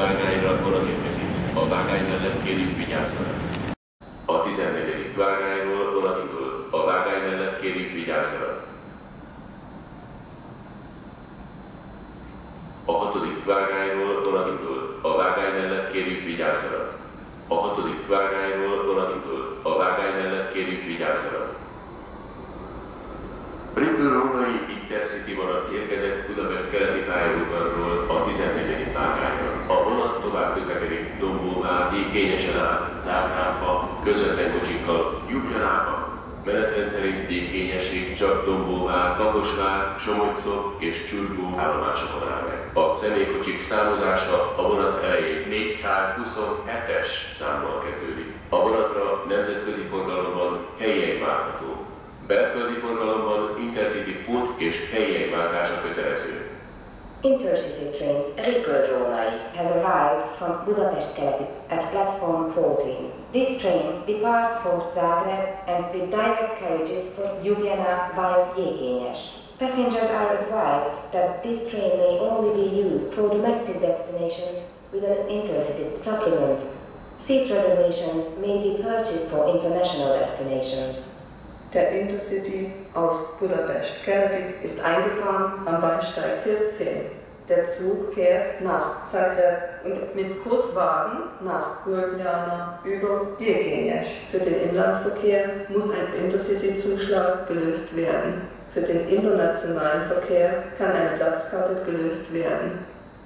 vágányra vonat érkezik. A vágány mellett kérjük vigyázzanak. A 14. vágányról vonat indul. A vágány mellett kérjük vigyázzanak. A 6. vágányról vonat indul. A vágány mellett kérjük vigyázzanak. A 6. vágányról vonat indul. A vágány mellett kérjük vigyázzanak. Briggle-római Intercity vonat érkezett Budapest keleti pályaudvarról a 14. vágányra. A vonat tovább közlekedik Dombóvá, Dékényesen át, Zágrábba, közvetlen kocsikkal Ljubljanába. Menetrend szerint Dékényesig csak Dombóvá, Kaposvár, Somogy-Szop és Csurgó állomásokon áll meg. A személykocsik számozása a vonat elején 427-es számmal kezdődik. A vonatra nemzetközi forgalomban helyiek várható. Belföldi forgalomban Intercity pót és helyiek váltása kötelező. Intercity train Ripple-Rónai has arrived from Budapest Keleti at platform 14. This train departs for Zagreb and with direct carriages for Ljubljana via Dékényes. Passengers are advised that this train may only be used for domestic destinations with an Intercity supplement. Seat reservations may be purchased for international destinations. Der Intercity aus Budapest Keleti ist eingefahren am Bahnsteig 14. Der Zug fährt nach Zagreb und mit Kurswagen nach Ljubljana über Dékényes. Für den Inlandverkehr muss ein Intercity-Zuschlag gelöst werden. Für den internationalen Verkehr kann eine Platzkarte gelöst werden.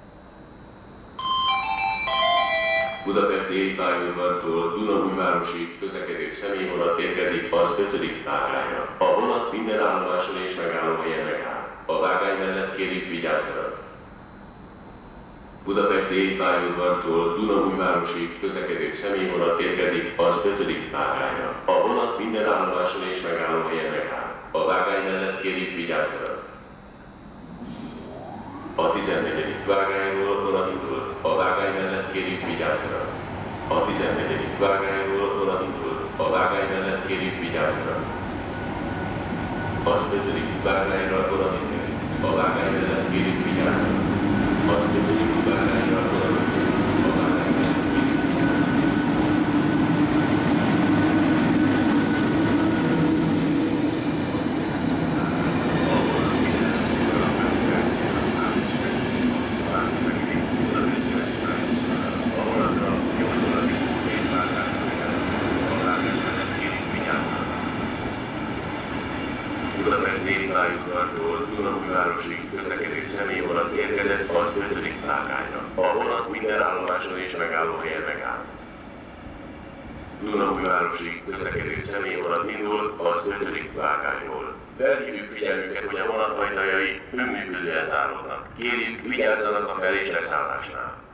Budapest déli pályaudvartól Dunaújvárosig közlekedő személyvonat érkezik az 5. vágányra. A vonat minden állomáson és megállóhelyen megáll. A vágány mellett kérjük vigyázzanak. Budapest déli pályaudvartól Dunaújvárosig közlekedő személyvonat érkezik az 5. vágányra. A vonat minden állomáson és megállóhelyen megáll. A vágány mellett kérjük vigyázzanak. A 14. vágányról vonat indul. A vágány mellett kérjük vigyázzanak. A 14. vágányról vonat indul. A vágány mellett kérjük vigyázzanak. Az 5. vágányra vonat érkezik. A vágány mellett kérjük vigyázzanak. Az 5. vágányra vonat érkezik. A vágány mellett kérjük vigyázzanak. Budapest déli pályaudvartól Dunaújvárosig közlekedő személyvonat érkezett az 5. vágányra. A vonat minden állomáson és megállóhelyen megáll. Dunaújvárosig közlekedő személyvonat indul az 5. vágányról. Felhívjuk figyelmüket, hogy a vonat ajtajai önműködően záródnak. Kérjük, vigyázzanak a fel- és leszállásnál.